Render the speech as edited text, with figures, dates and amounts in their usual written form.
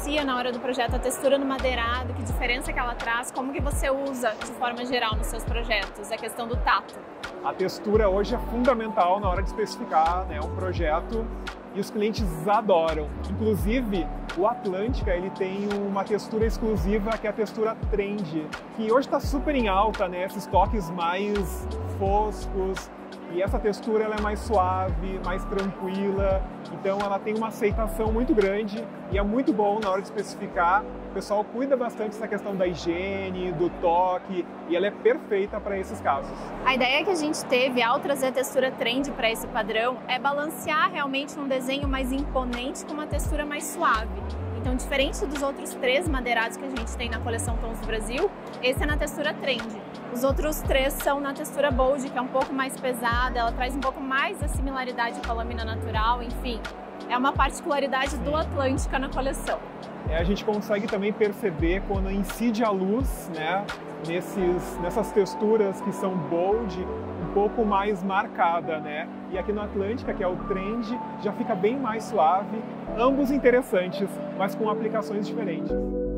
diferencia na hora do projeto a textura no madeirado? Que diferença que ela traz? Como que você usa de forma geral nos seus projetos? A questão do tato. A textura hoje é fundamental na hora de especificar, né, um projeto e os clientes adoram. Inclusive, o Atlântica ele tem uma textura exclusiva que é a textura Trend, que hoje está super em alta, né, esses toques mais foscos. E essa textura ela é mais suave, mais tranquila, então ela tem uma aceitação muito grande e é muito bom na hora de especificar. O pessoal cuida bastante dessa questão da higiene, do toque, e ela é perfeita para esses casos. A ideia que a gente teve ao trazer a textura Trend para esse padrão é balancear realmente um desenho mais imponente com uma textura mais suave. Então, diferente dos outros 3 madeirados que a gente tem na coleção Tons do Brasil, esse é na textura Trend. Os outros 3 são na textura Bold, que é um pouco mais pesada, ela traz um pouco mais a similaridade com a lâmina natural, enfim. É uma particularidade do Atlântica na coleção. A gente consegue também perceber quando incide a luz, né, nessas texturas que são bold, um pouco mais marcada, né? E aqui no Atlântica, que é o Trend, já fica bem mais suave, ambos interessantes, mas com aplicações diferentes.